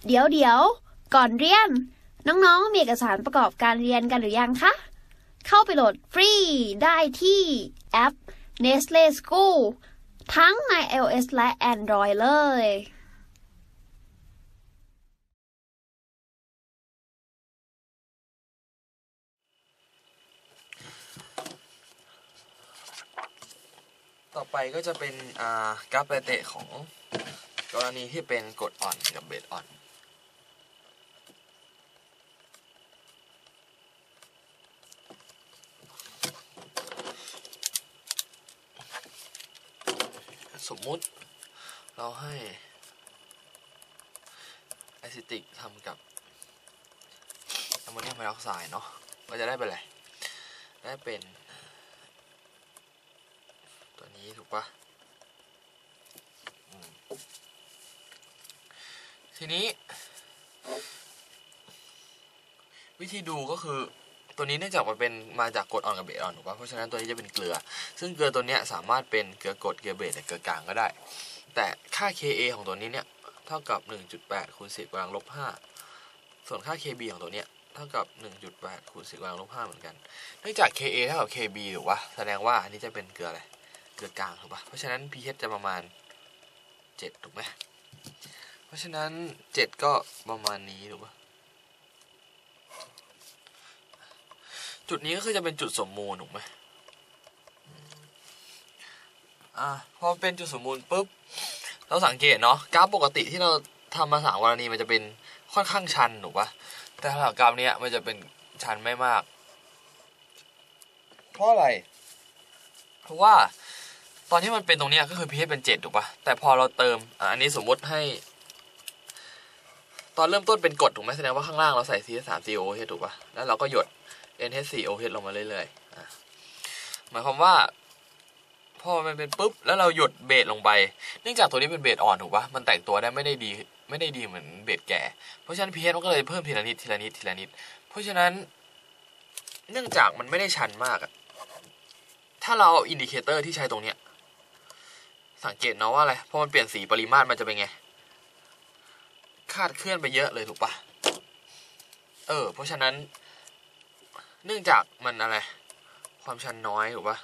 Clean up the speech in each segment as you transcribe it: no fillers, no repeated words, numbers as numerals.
เดี๋ยวก่อนเรียนน้องๆมีเอกสารประกอบการเรียนกันหรือยังคะเข้าไปโหลดฟรีได้ที่แอป Nestle School ทั้งใน iOS และ Android เลยต่อไปก็จะเป็นกราฟไตเตะของกรณีที่เป็นกรดอ่อนกับเบสอ่อนสมมุติเราให้แอซิติกทำกับแอมโมเนียมไฮดรอกไซด์เนาะก็จะได้เป็นอะไรได้เป็นตัวนี้ถูกปะทีนี้วิธีดูก็คือตัวนี้เนื่องจากมันเป็นมาจากกรดอ่อนกับเบสอ่อนถูกปะเพราะฉะนั้นตัวนี้จะเป็นเกลือซึ่งเกลือตัวนี้สามารถเป็นเกลือกรดเกลือเบสหรือเกลือกลางก็ได้แต่ค่า Ka ของตัวนี้เนี่ยเท่ากับ 1.8 คูณ 10 กำลังลบ 5ส่วนค่า Kb ของตัวเนี้ยเท่ากับ 1.8 คูณ 10 กำลังลบ 5เหมือนกันเนื่องจาก Ka เท่ากับ Kb ถูกปะแสดงว่าอันนี้จะเป็นเกลืออะไรเกลือกลางถูกปะเพราะฉะนั้น pH จะประมาณ7ถูกไหมเพราะฉะนั้น7ก็ประมาณนี้ถูกปะจุดนี้ก็คือจะเป็นจุดสมมูลถูกไหมพอเป็นจุดสมมูลปุ๊บเราสังเกตเนาะกราฟปกติที่เราทำมา3กรณีมันจะเป็นค่อนข้างชันถูกปะแต่สำหรับกราฟนี้มันจะเป็นชันไม่มากเพราะอะไรเพราะว่าตอนที่มันเป็นตรงนี้ก็คือ pH เป็น7ถูกปะแต่พอเราเติมอันนี้สมมติให้ตอนเริ่มต้นเป็นกรดถูกไหมแสดงว่าข้างล่างเราใส่ CH3COOH ถูกปะแล้วเราก็หยด NH4OH ลงมาเรื่อยๆหมายความว่าพอมันเป็นปุ๊บแล้วเราหยดเบสลงไปเนื่องจากตัวนี้เป็นเบสอ่อนถูกปะมันแตกตัวได้ไม่ได้ดีเหมือนเบสแก่เพราะฉะนั้น pH มันก็เลยเพิ่มทีละนิดเพราะฉะนั้นเนื่องจากมันไม่ได้ชันมากถ้าเราเอาอินดิเคเตอร์ที่ใช้ตรงเนี้ยสังเกตเนาะว่าอะไรพอมันเปลี่ยนสีปริมาตรมันจะเป็นไงคาดเคลื่อนไปเยอะเลยถูกปะเพราะฉะนั้นเนื่องจากมันอะไรความชันน้อยถูกปะ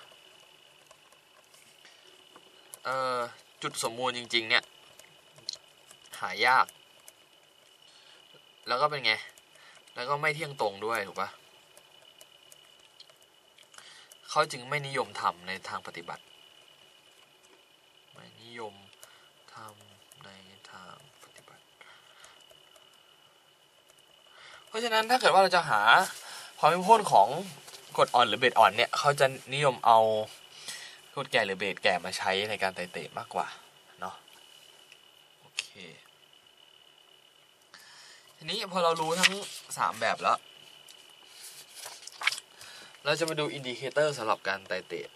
จุดสมมูลจริงๆเนี่ยหายากแล้วก็เป็นไงแล้วก็ไม่เที่ยงตรงด้วยถูกปะเขาจึงไม่นิยมทำในทางปฏิบัติไม่นิยมทำในทางปฏิบัติเพราะฉะนั้นถ้าเกิดว่าเราจะหาความเข้มข้นของกรดอ่อนหรือเบสอ่อนเนี่ยเขาจะนิยมเอากรดแก่หรือเบสแก่มาใช้ในการไตเตะมากกว่าเนาะโอเคทีนี้พอเรารู้ทั้ง3แบบแล้วเราจะมาดูอินดิเคเตอร์สำหรับการไตเตะ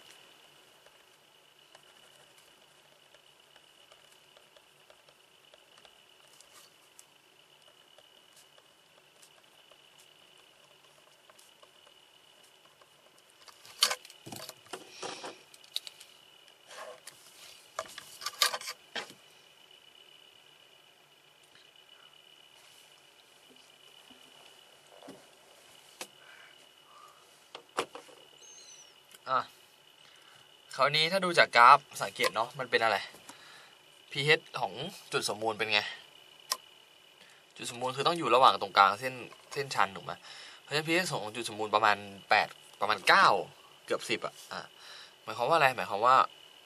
คราวนี้ถ้าดูจากกราฟสังเกตเนาะมันเป็นอะไร pH ของจุดสมมูลเป็นไงจุดสมมูลคือต้องอยู่ระหว่างตรงกลางเส้นชันถูกไหมเพราะฉะนั้น pH ของจุดสมมูลประมาณ8ประมาณ9เกือบ10หมายความว่าอะไรหมายความว่า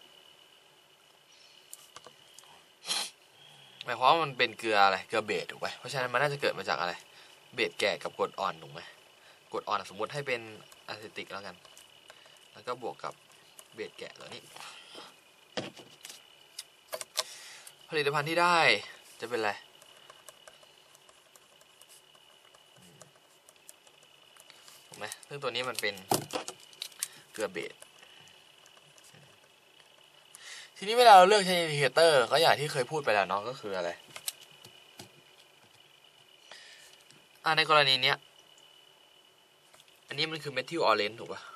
มันเป็นเกลืออะไรเกลือเบสถูกไหมเพราะฉะนั้นมันน่าจะเกิดมาจากอะไรเบสแก่กับกรดอ่อนถูกไหมกรดอ่อนสมมติให้เป็นอะซิติกแล้วกันแล้วก็บวกกับเบสแกะตัวนี้ผลิตภัณฑ์ที่ได้จะเป็นอะไรถูกไหมซึ่งตัวนี้มันเป็นเกลือเบสทีนี้เวลาเราเลือกใช้อินดิเคเตอร์ก็อย่างที่เคยพูดไปแล้วเนาะก็คืออะไรในกรณีเนี้ยอันนี้มันคือเมทิลออเรนจ์ถูกป่ะ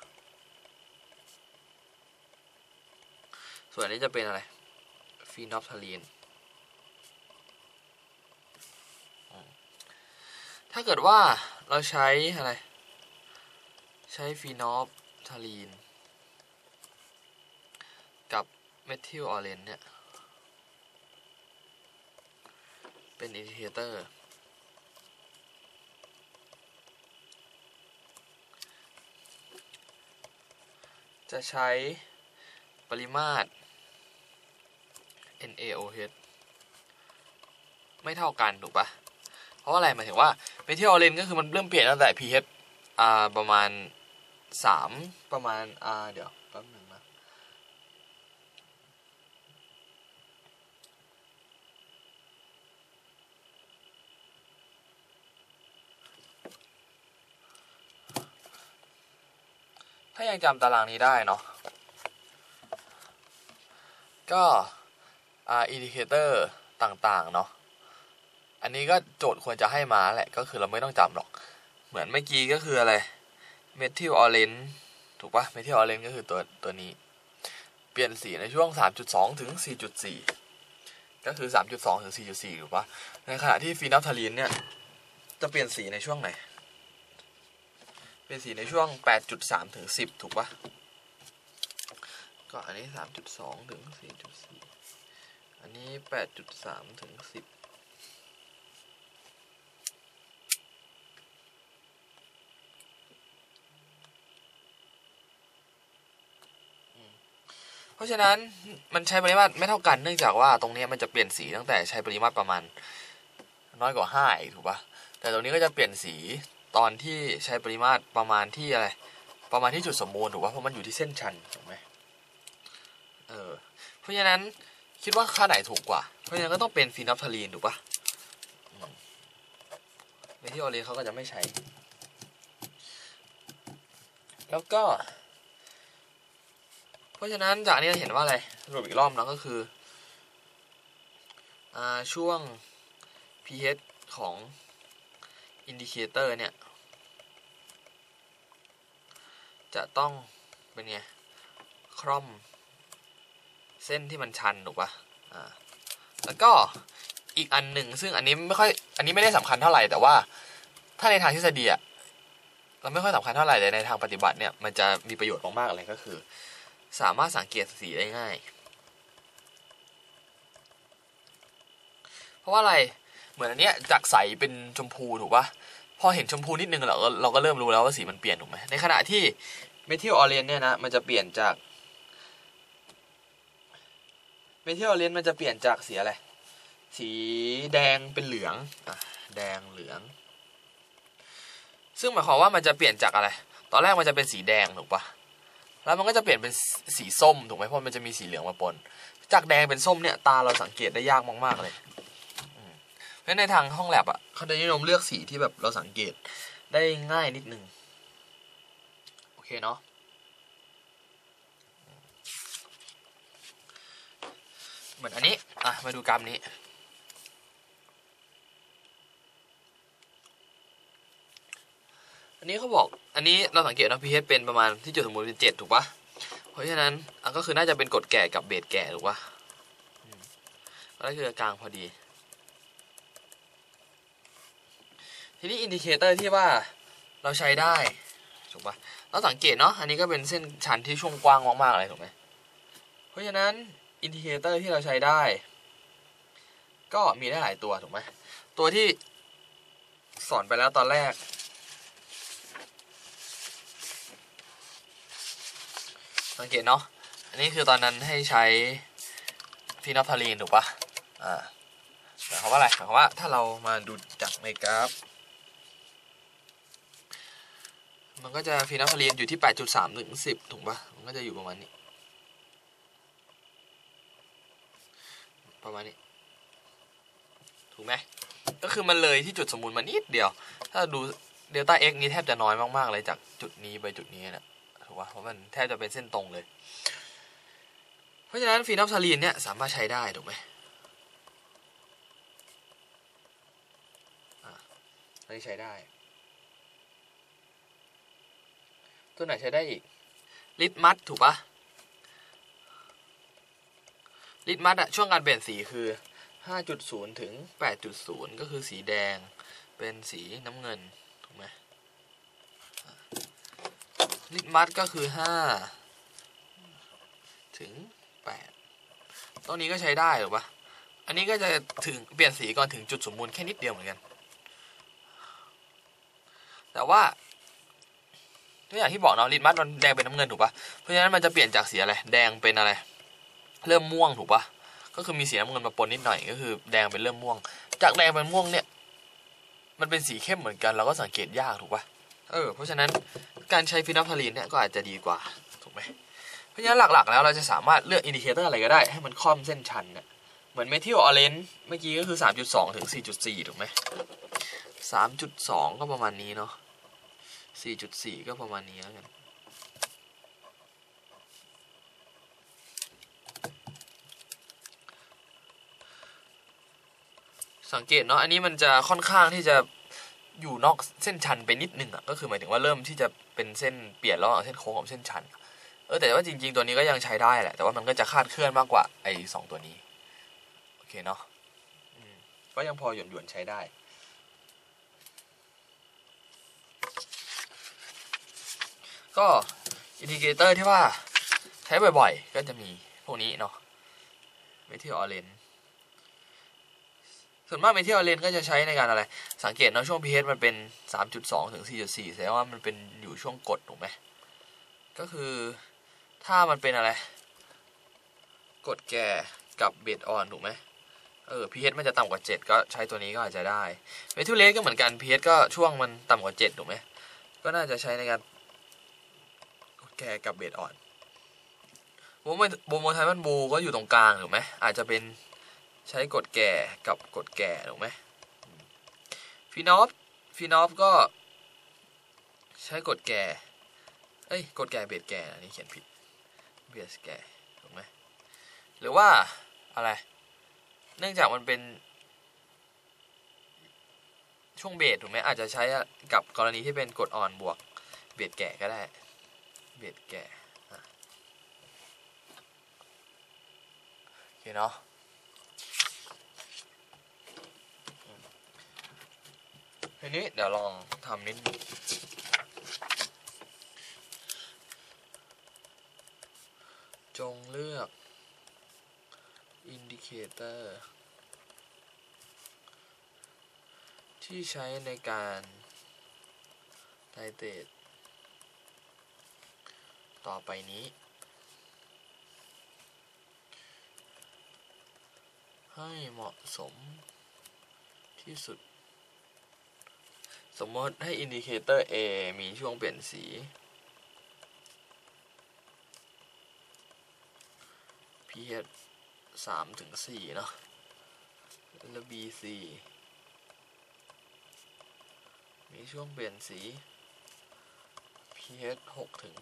ส่วนอันนี้จะเป็นอะไรฟีนอลฟทาลีนถ้าเกิดว่าเราใช้อะไรใช้ฟีนอลทาลีนกับเมทิลออเรนเนี่ยเป็นอินดิเคเตอร์จะใช้ปริมาตร NaOH ไม่เท่ากันถูกปะเพราะอะไรหมายถึงว่าเมทิลออเรนก็คือมันเริ่มเปลี่ยนตั้งแต่ pH ประมาณ3ประมาณเดี๋ยวแป๊บนึงนะถ้ายังจำตารางนี้ได้เนาะก็อินดิเคเตอร์ต่างๆเนาะอันนี้ก็โจทย์ควรจะให้มาแหละก็คือเราไม่ต้องจำหรอกเหมือนเมื่อกี้ก็คืออะไรเมทิลออเรนถูกปะเมทิลออเรนก็คือตัวนี้เปลี่ยนสีในช่วง 3.2 ถึง 4.4 ก็คือ 3.2 ถึง 4.4 ถูกปะในขณะที่ฟีนอลทาลีนเนี่ยจะเปลี่ยนสีในช่วงไหนเปลี่ยนสีในช่วง 8.3 ถึง 10 ถูกปะก็อันนี้ 3.2 ถึง 4.4 อันนี้ 8.3 ถึง 10เพราะฉะนั้นมันใช้ปริมาตรไม่เท่ากันเนื่องจากว่าตรงนี้มันจะเปลี่ยนสีตั้งแต่ใช้ปริมาตรประมาณน้อยกว่า5อีกถูกปะแต่ตรงนี้ก็จะเปลี่ยนสีตอนที่ใช้ปริมาตรประมาณที่อะไรประมาณที่จุดสมบูรณ์ถูกปะเพราะมันอยู่ที่เส้นชันถูกไหมเพราะฉะนั้นคิดว่าค่าไหนถูกกว่าเพราะฉะนั้นก็ต้องเป็นฟีนอลทาลีนถูกปะเมทิลออเรนเขาก็จะไม่ใช้แล้วก็เพราะฉะนั้นจากนี้เราเห็นว่าอะไรสรุปอีกรอบนะก็คือช่วง pH ของอินดิเคเตอร์เนี่ยจะต้องเป็นไงคร่อมเส้นที่มันชันถูกปะแล้วก็อีกอันหนึ่งซึ่งอันนี้ไม่ได้สำคัญเท่าไหร่แต่ว่าถ้าในทางทฤษฎีอะเราไม่ค่อยสำคัญเท่าไหร่แต่ในทางปฏิบัติเนี่ยมันจะมีประโยชน์มากๆเลยก็คือสามารถสังเกตสีได้ง่ายเพราะว่าอะไรเหมือนอันเนี้ยจากใสเป็นชมพูถูกปะพอเห็นชมพูนิดนึงเราก็เริ่มรู้แล้วว่าสีมันเปลี่ยนถูกไหมในขณะที่เมทิลออเรนเนี่ยนะมันจะเปลี่ยนจากเมทิลออเรนมันจะเปลี่ยนจากสีอะไรสีแดงเป็นเหลืองแดงเหลืองซึ่งหมายความว่ามันจะเปลี่ยนจากอะไรตอนแรกมันจะเป็นสีแดงถูกปะแล้วมันก็จะเปลี่ยนเป็นสีส้มถูกไหมเพราะมันจะมีสีเหลืองมาปนจากแดงเป็นส้มเนี่ยตาเราสังเกตได้ยากมากๆเลยเพราะในทางห้องแลบเขาจะนิยมเลือกสีที่แบบเราสังเกตได้ง่ายนิดนึงโอเคเนาะเหมือนอันนี้มาดูกราฟนี้อันนี้เขาบอกอันนี้เราสังเกตนะ pH เป็นประมาณที่จุดสมบูรณ์เป็น7ถูกปะเพราะฉะนั้นก็คือน่าจะเป็นกรดแก่กับเบสแก่ถูกปะแล้วคือกลางพอดีทีนี้อินดิเคเตอร์ที่ว่าเราใช้ได้ถูกปะเราสังเกตเนาะอันนี้ก็เป็นเส้นชันที่ช่วงกว้างมากๆเลยถูกไหมเพราะฉะนั้นอินดิเคเตอร์ที่เราใช้ได้ก็มีได้หลายตัวถูกไหมตัวที่สอนไปแล้วตอนแรกสังเกตเนาะอันนี้คือตอนนั้นให้ใช้ฟีนอลทาลีนถูกปะหมายความว่าอะไรหมายความว่าถ้าเรามาดูจากในกราฟมันก็จะฟีนอลทาลีนอยู่ที่ 8.3 ถึง 10ถูกปะมันก็จะอยู่ประมาณนี้ถูกไหมก็คือมันเลยที่จุดสมบูรณ์มานิดเดียวถ้าดูเดลต้า x นี้แทบจะน้อยมากๆเลยจากจุดนี้ไปจุดนี้นะถูกปะเพราะมันแทบจะเป็นเส้นตรงเลยเพราะฉะนั้นฟีนอลทาลีนเนี่ยสามารถใช้ได้ถูกไหมใช้ได้ตัวไหนใช้ได้อีกลิตมัสถูกปะลิตมัสช่วงการเปลี่ยนสีคือ 5.0 ถึง 8.0 ก็คือสีแดงเป็นสีน้ำเงินถูกไหมลิตมัสก็คือ5 ถึง 8ตรงนี้ก็ใช้ได้หรือปะอันนี้ก็จะถึงเปลี่ยนสีก่อนถึงจุดสมบูรณ์แค่นิดเดียวเหมือนกันแต่ว่าตัวอย่างที่บอกเนาะลิตมัสมันแดงเป็นน้ำเงินถูกปะเพราะฉะนั้นมันจะเปลี่ยนจากสีอะไรแดงเป็นอะไรเริ่มม่วงถูกปะก็คือมีสีน้ำเงินมาปนนิดหน่อยก็คือแดงเป็นเริ่มม่วงจากแดงเป็นม่วงเนี่ยมันเป็นสีเข้มเหมือนกันเราก็สังเกตยากถูกปะเพราะฉะนั้นการใช้ฟีนอลพาลีนเนี่ยก็อาจจะดีกว่าถูกไหมเพราะฉะนั้นหลักๆแล้วเราจะสามารถเลือกอินดิเคเตอร์อะไรก็ได้ให้มันค่อมเส้นชันเนี่ยเหมือนเมทิลออเรนจ์เมื่อกี้ก็คือ 3.2 ถึง 4.4 ถูกไหม 3.2 ก็ประมาณนี้เนาะ 4.4 ก็ประมาณนี้แล้วกันสังเกตเนาะอันนี้มันจะค่อนข้างที่จะอยู่นอกเส้นชันไปนิดนึงอ่ะก็คือหมายถึงว่าเริ่มที่จะเป็นเส้นเปลี่ยนระหว่างเส้นโค้งกับเส้นชันแต่ว่าจริงๆตัวนี้ก็ยังใช้ได้แหละแต่ว่ามันก็จะคลาดเคลื่อนมากกว่าไอ้2ตัวนี้โอเคเนาะก็ยังพอหย่อนๆใช้ได้ก็อินดิเคเตอร์ที่ว่าใช้บ่อยๆก็จะมีพวกนี้เนาะเมทิลออเรนจ์ส่วนมากเมทิลออเรนจ์ก็จะใช้ในการอะไรสังเกตเนาะช่วง pH มันเป็น 3.2 ถึง 4.4 แสดงว่ามันเป็นอยู่ช่วงกดถูกไหมก็คือถ้ามันเป็นอะไรกดแก่กับเบสออนถูกไหมpH มันจะต่ำกว่า7ก็ใช้ตัวนี้ก็อาจจะได้เมทิลเลสก็เหมือนกัน pH ก็ช่วงมันต่ำกว่า7ถูกไหมก็น่าจะใช้ในการกดแก่กับเบสออนโบโมไทมันบูก็อยู่ตรงกลางถูกไหมอาจจะเป็นใช้กดแก่กับกดแก่ถูกไหมฟีนอฟก็ใช้กดแก่กดแก่เบสแก่อันนี้เขียนผิดเบสแก่ถูกไหมหรือว่าอะไรเนื่องจากมันเป็นช่วงเบสถูกไหมอาจจะใช้กับกรณีที่เป็นกดอ่อนบวกเบสแก่ก็ได้เบสแก่โอเคเนาะทีนี้เดี๋ยวลองทำนิดจงเลือกอินดิเคเตอร์ที่ใช้ในการไทเทรตต่อไปนี้ให้เหมาะสมที่สุดสมมติให้อินดิเคเตอร์ A มีช่วงเปลี่ยนสี pH 3 ถึง 4เนาะแล้ว BC มีช่วงเปลี่ยนสี pH 6 ถึง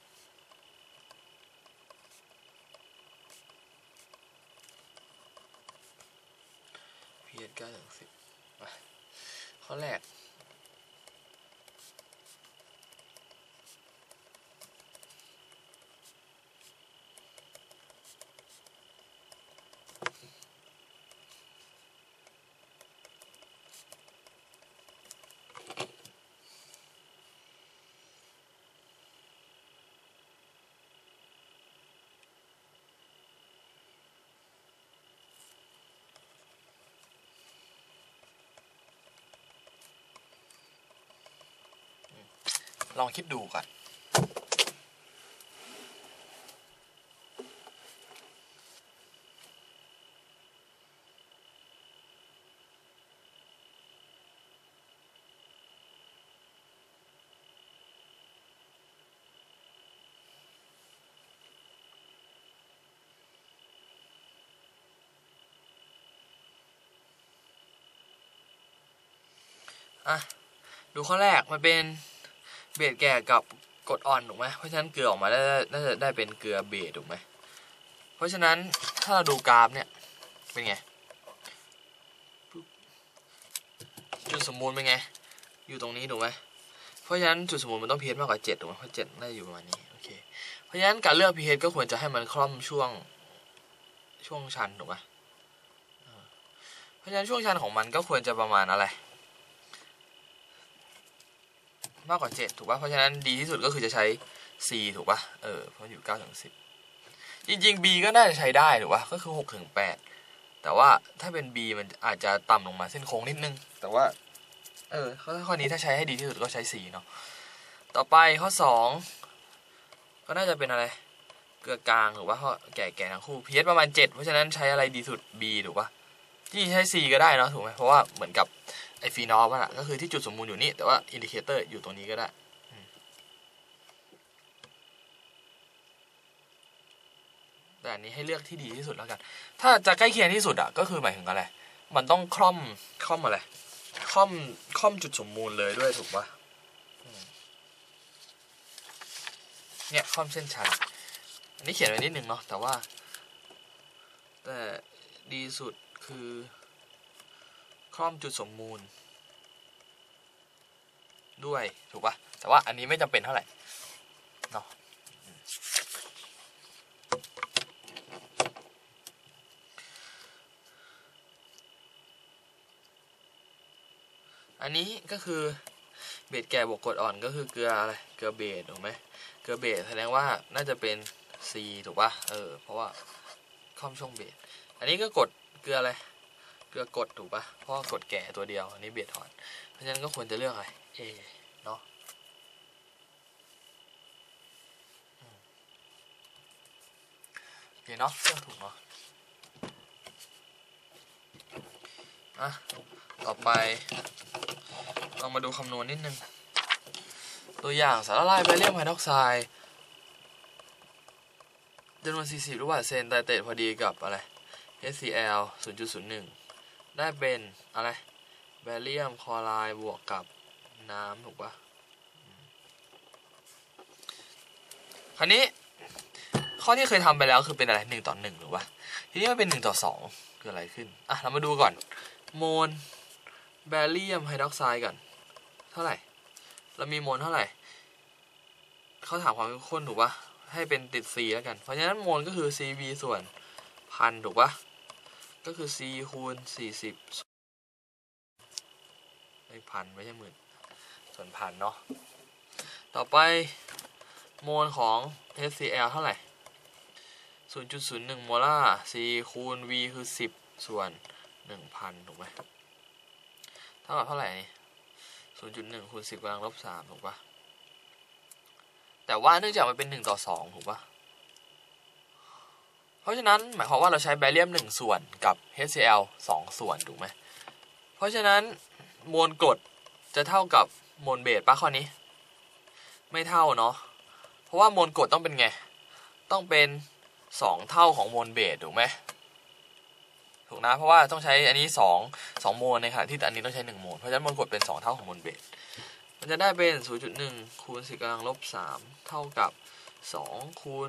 8pH 9 ถึง 10ข้อแรกลองคิดดูก่อนดูข้อแรกมันเป็นเบสแก่กับกรดอ่อนถูกไหมเพราะฉะนั้นเกลือออกมาน่าจะได้เป็นเกลือเบสถูกไหมเพราะฉะนั้นถ้าเราดูกราฟเนี่ยเป็นไงจุดสมบูรณ์เป็นไงอยู่ตรงนี้ถูกไหมเพราะฉะนั้นจุดสมบูรณ์มันต้อง pH มากกว่า7ถูกไหมเพราะ7น่าจะอยู่ประมาณนี้โอเคเพราะฉะนั้นการเลือก pH ก็ควรจะให้มันคล่อมช่วงชันถูกไหมเพราะฉะนั้นช่วงชันของมันก็ควรจะประมาณอะไรมากกว่า7ถูกป่ะเพราะฉะนั้นดีที่สุดก็คือจะใช้ C ถูกป่ะเพราะอยู่9 ถึง 10จริงๆ B ก็น่าจะใช้ได้ถูกป่ะก็คือ6 ถึง 8แต่ว่าถ้าเป็น B มันอาจจะต่ำลงมาเส้นโค้งนิดนึงแต่ว่าข้อนี้ถ้าใช้ให้ดีที่สุดก็ใช้ C เนาะต่อไปข้อ2ก็น่าจะเป็นอะไรเกลือกลางถูกป่ะเพราะแก่ทั้งคู่ pH ประมาณ7เพราะฉะนั้นใช้อะไรดีสุด B ถูกป่ะที่ใช้ C ก็ได้เนาะถูกไหมเพราะว่าเหมือนกับไอฟีนอลป่ะก็คือที่จุดสมบูรณ์อยู่นี่แต่ว่าอินดิเคเตอร์อยู่ตรงนี้ก็ได้แต่อันนี้ให้เลือกที่ดีที่สุดแล้วกันถ้าจะใกล้เคียงที่สุดอ่ะก็คือหมายถึงอะไรมันต้องคล่อมอะไรคล่อมจุดสมบูรณ์เลยด้วยถูกป่ะเนี่ยคล่อมเส้นชันอันนี้เขียนไว้นิดนึงเนาะแต่ดีสุดคือคล่อมจุดสมมูลด้วยถูกป่ะแต่ว่าอันนี้ไม่จำเป็นเท่าไหร่เนาะอันนี้ก็คือเบสแก่บวกกรดอ่อนก็คือเกลืออะไรเกลือเบสถูกไหมเกลือเบสแสดงว่าน่าจะเป็น C ถูกป่ะเพราะว่าคล่อมช่องเบสอันนี้ก็กดเกลืออะไรเกลือกดถูกป่ะเพราะกดแก่ตัวเดียวอันนี้เบสถอนเพราะฉะนั้นก็ควรจะเลือกอะไร A เนาะโอเคเนาะเลือกถูกเนาะต่อไปเรามาดูคำนวณนิดนึงตัวอย่างสารละลายแบเรียมไฮดรอกไซด์จำนวน40 ลูกบาศก์เซนไตรเตรตพอดีกับอะไร HCl 0.01 ได้เป็นอะไรแบเรียมคลอไรด์บวกกับน้ำถูกปะคราวนี้ข้อที่เคยทำไปแล้วคือเป็นอะไร1:1ถูกปะทีนี้มันเป็น1:2เกิดอะไรขึ้นเรามาดูก่อนโมลแบเรียมไฮดรอกไซด์กันเท่าไหร่เรามีโมลเท่าไหร่เขาถามความเข้มข้นถูกปะให้เป็นติด C แล้วกันเพราะฉะนั้นโมลก็คือ CV ส่วนพันถูกปะก็คือ C คูณ40พันไม่ใช่หมื่นส่วนพันเนาะต่อไปโมลของ HCl เท่าไหร่ 0.01 โมลาร์ C คูณ V คือ10ส่วน 1,000 ถูกไหมเท่ากับเท่าไหร่นี่ 0.1 คูณ 10 กำลังลบ 3 ถูกปะแต่ว่าเนื่องจากมันเป็น1:2ถูกปะเพราะฉะนั้นหมายความว่าเราใช้แบเรียม1ส่วนกับ HCl 2ส่วนถูกไหมเพราะฉะนั้นมวลกรดจะเท่ากับมวลเบสป่ะข้อนี้ไม่เท่าเนาะเพราะว่ามวลกรดต้องเป็นไงต้องเป็น2เท่าของมวลเบสถูกไหมถูกนะเพราะว่าต้องใช้อันนี้2โมลในขณะที่อันนี้ต้องใช้1โมลเพราะฉะนั้นมวลกรดเป็น2เท่าของมวลเบสมันจะได้เป็น 0.1 คูณ 10 กำลังลบ 3 เท่ากับ2คูณ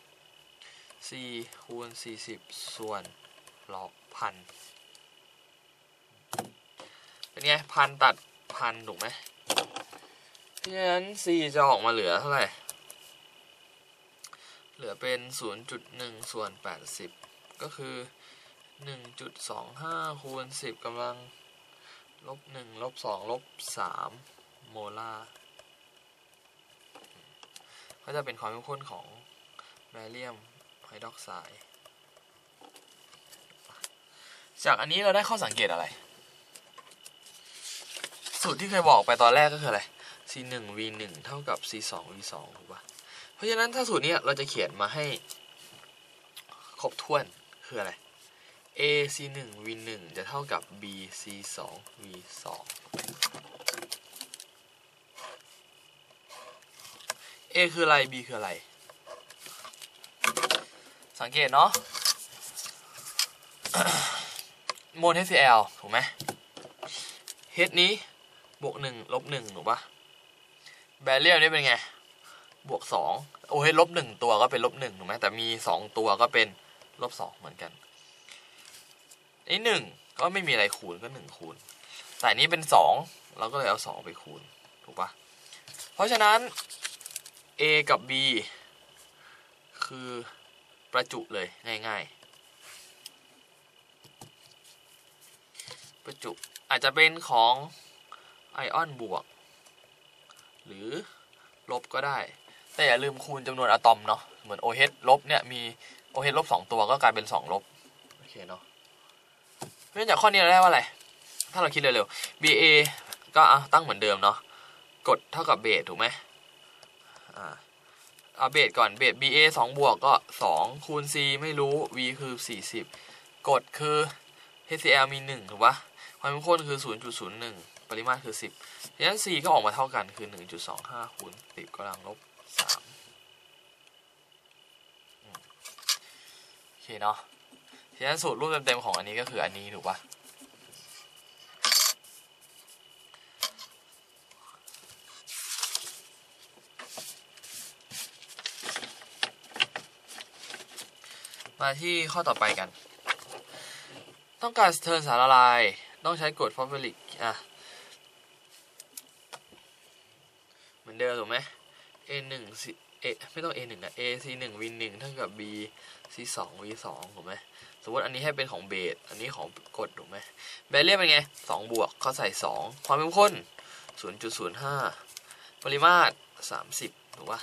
4คูณ40ส่วนลบพันเป็นไงพันตัดพันถูกไหมเพราะฉะนั้น C จะออกมาเหลือเท่าไหร่เหลือเป็น 0.1 ส่วน80ก็คือ 1.25 คูณ 10 กำลังลบ1ลบ2ลบ3โมลาร์ก็จะเป็นความเข้มข้นของแบเรียมไฮดรอกไซด์จากอันนี้เราได้ข้อสังเกตอะไรสูตรที่เคยบอกไปตอนแรกก็คืออะไร C1V1 เท่ากับ C2V2 ถูกป่ะเพราะฉะนั้นถ้าสูตรนี้เราจะเขียนมาให้ครบถ้วนคืออะไร AC1V1 จะเท่ากับ BC2V2 A คืออะไร B คืออะไรสังเกตเนาะ โมล HCl ถูกไหม H นี้บวก1ลบ1ถูกปะแบเรียมนี่เป็นไงบวก2OH ลบ1ตัวก็เป็นลบ1ถูกไหมแต่มี2ตัวก็เป็นลบ2เหมือนกันนี่1ก็ไม่มีอะไรคูณก็1คูณแต่นี้เป็น2เราก็เลยเอา2ไปคูณถูกปะเพราะฉะนั้น A กับ B คือประจุเลยง่ายๆประจุอาจจะเป็นของไอออนบวกหรือลบก็ได้แต่อย่าลืมคูณจำนวนอะตอมเนาะเหมือน OH ลบเนี่ยมี OH ลบ2ตัวก็กลายเป็น2ลบโอเคเนาะเพราะฉะนั้นจากข้อนี้เราได้ว่าอะไรถ้าเราคิดเร็วๆ BA ก็ตั้งเหมือนเดิมเนาะกดเท่ากับเบสถูกไหมเอาเบสก่อนเบส BA 2 บวกก็2คูณ C ไม่รู้ V คือ40กดคือ HCl มี1ถูกปะความเข้มข้นคือ 0.01 ปริมาตรคือ10ดังนั้น C ก็ออกมาเท่ากันคือ 1.25 คูณ 10 กำลังลบ 3โอเคเนาะดังนั้นสูตรรูปเต็มๆของอันนี้ก็คืออันนี้ถูกปะมาที่ข้อต่อไปกันต้องการเทิร์นสารละลายต้องใช้กรดฟอสฟอริกเหมือนเดิมถูกไหม A1 ไม่ต้อง A1 นะ AC1 V1 เท่ากับ B C2 V2 ถูกไหมสมมติอันนี้ให้เป็นของเบสอันนี้ของกรดถูกไหมแบเรียเป็นไง2บวกเขาใส่2ความเข้มข้น 0.05 ปริมาตร30ถูกปะ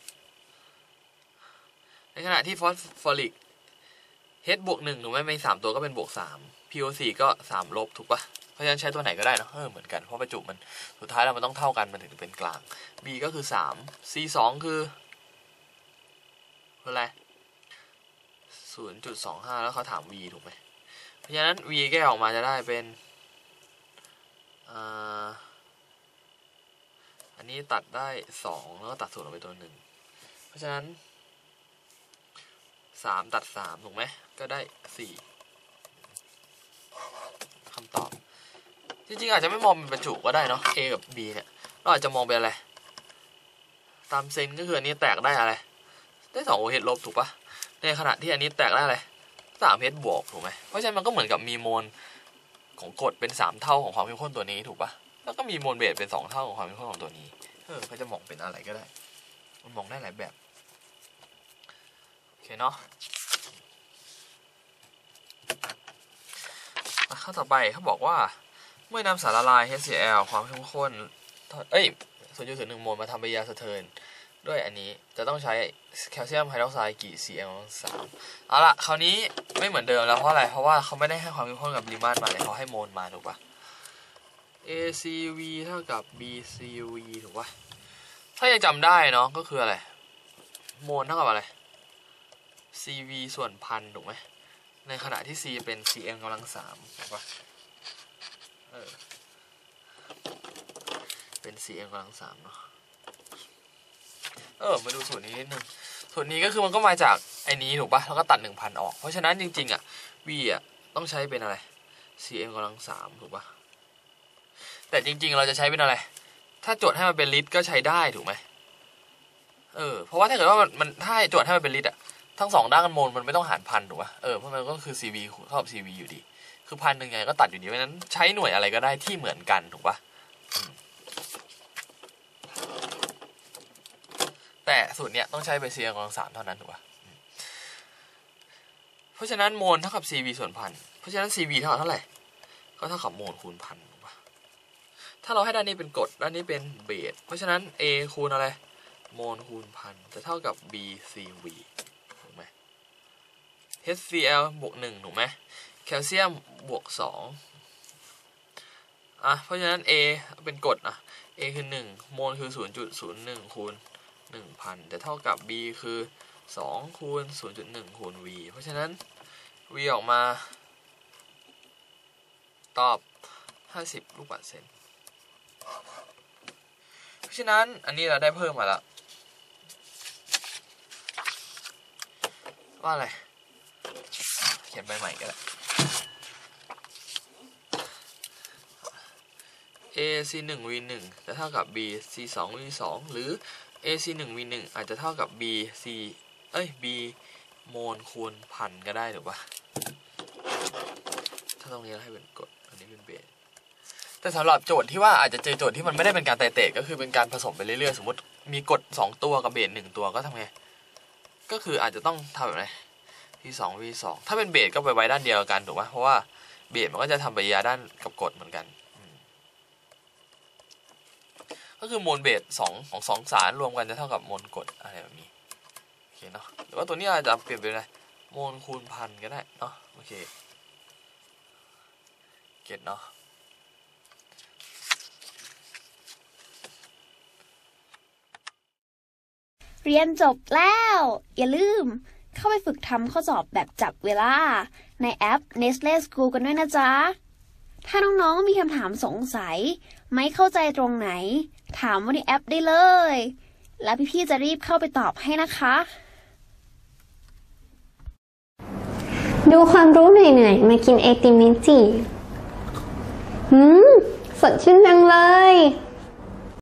ในขณะที่ฟอสฟอริกH บวก1ถูกไหมไม่3ตัวก็เป็นบวก3 PO4 ก็3ลบถูกปะเพราะฉะนั้นใช้ตัวไหนก็ได้เนาะเหมือนกันเพราะประจุมันสุดท้ายแล้วมันต้องเท่ากันมันถึงจะเป็นกลาง B ก็คือ3 C2 คืออะไร 0.25 แล้วเขาถาม V ถูกไหมเพราะฉะนั้น V แก้ออกมาจะได้เป็นอันนี้ตัดได้2แล้วก็ตัดส่วนออกไปตัว1เพราะฉะนั้น3ตัด3ถูกไหมก็ได้4คำตอบจริงๆอาจจะไม่มองเป็นประจุก็ได้เนาะ A กับ B เนี่ยเราอาจจะมองเป็นอะไรตามเซนก็คืออันนี้แตกได้อะไรได้2 OH ลบถูกปะในขณะที่อันนี้แตกได้อะไร3 H บวกถูกไหมเพราะฉะนั้นมันก็เหมือนกับมีโมลของกรดเป็น3เท่าของความเข้มข้นตัวนี้ถูกปะแล้วก็มีโมลเบสเป็น2เท่าของความเข้มข้นของตัวนี้เขาจะมองเป็นอะไรก็ได้มันมองได้หลายแบบโอเคเนาะข้อต่อไปเขาบอกว่าเมื่อนำสารละลาย HCl ความเข้มข้น0.01 โมลมาทำปฏิกิริยาสะเทินด้วยอันนี้จะต้องใช้แคลเซียมไฮดรอกไซด์กี่ Cl3 เอาละคราวนี้ไม่เหมือนเดิมแล้วเพราะอะไรเพราะว่าเขาไม่ได้ให้ความเข้มข้นกับปริมาตรมาเลยเขาให้โมลมาถูกปะ ACV เท่ากับ BCV ถูกปะถ้ายังจำได้เนาะก็คืออะไรโมลเท่ากับอะไร CV ส่วนพันถูกไหมในขณะที่ C เป็น Cm กำลัง3ถูกปะเป็น Cm กำลัง3เนาะมาดูส่วนนี้นิดนึงส่วนนี้ก็คือมันก็มาจากไอ้นี้ถูกปะแล้วก็ตัด 1,000 ออกเพราะฉะนั้นจริงๆV ต้องใช้เป็นอะไร Cm กำลัง3ถูกปะแต่จริงๆเราจะใช้เป็นอะไรถ้าโจทย์ให้มันเป็นลิตรก็ใช้ได้ถูกไหมเพราะว่าถ้าเกิดว่ามันถ้าโจทย์ให้มันเป็นลิตรทั้ง2ด้านกันโมลมันไม่ต้องหารพันถูกปะเพราะมันก็คือ CV เท่ากับ CV อยู่ดีคือ1,000ไงก็ตัดอยู่ดีเพราะฉะนั้นใช้หน่วยอะไรก็ได้ที่เหมือนกันถูกปะแต่สูตรเนี้ยต้องใช้เป็น Cm กำลัง3เท่านั้นถูกปะเพราะฉะนั้นโมลเท่ากับ CV ส่วนพันเพราะฉะนั้น CV เท่ากับเท่าไหร่ก็เท่ากับโมลคูณพันถูกปะถ้าเราให้ด้านนี้เป็นกรดด้านนี้เป็นเบสเพราะฉะนั้น A คูณอะไรโมลคูณพันจะเท่ากับ BCV ถูกไหม HCl บวก1ถูกไหมแคลเซียมบวก2เพราะฉะนั้น A เป็นกรดA คือ1โมลคือ 0.01 คูณ 1,000 จะเท่ากับ B คือ2คูณ 0.1 คูณ V เพราะฉะนั้น V ออกมาตอบ50 ลูกบาศก์เซนเพราะฉะนั้นอันนี้เราได้เพิ่มมาแล้วว่าอะไรเขียนใบใหม่ก็ได้ AC1 V1 จะเท่ากับ BC2 V2 หรือ AC1 V1 อาจจะเท่ากับ B โมลคูณพันก็ได้ถูกปะถ้าตรงนี้เราให้เป็นกรดอันนี้เป็นเบสแต่สำหรับโจทย์ที่ว่าอาจจะเจอโจทย์ที่มันไม่ได้เป็นการไตรเตรดก็คือเป็นการผสมไปเรื่อยๆสมมติมีกรด2ตัวกับเบส1ตัวก็ทำไงก็คืออาจจะต้องทำแบบไหน V2 ถ้าเป็นเบสก็ไปไว้ด้านเดียวกันถูกปะเพราะว่าเบสมันก็จะทำปฏิกิริยาด้านกับกรดเหมือนกันก็คือโมลเบสของสองสารรวมกันจะเท่ากับโมลกรดอะไรแบบนี้โอเคเนาะหรือว่าตัวนี้อาจจะเปลี่ยนเป็นอะไรโมลคูณพันก็ได้เนาะโอเคเก็ตเนาะเรียนจบแล้ว อย่าลืมเข้าไปฝึกทำข้อสอบแบบจับเวลาในแอป Nestle School กันด้วยนะจ๊ะ ถ้าน้องๆมีคำถามสงสัยไม่เข้าใจตรงไหนถามว่าในแอปได้เลย แล้วพี่ๆจะรีบเข้าไปตอบให้นะคะดูความรู้เหนื่อยๆมากินไอติมเมจิสดชื่นจังเลย